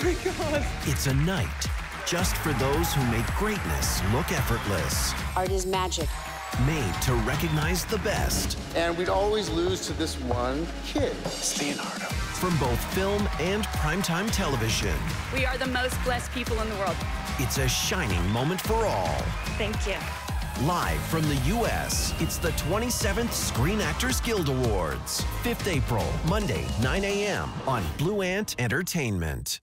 my God. It's a night just for those who make greatness look effortless. Art is magic. Made to recognize the best. And we'd always lose to this one kid. Leonardo. From both film and primetime television. We are the most blessed people in the world. It's a shining moment for all. Thank you. Live from the U.S., it's the 27th Screen Actors Guild Awards. 5th April, Monday, 9 a.m. on Blue Ant Entertainment.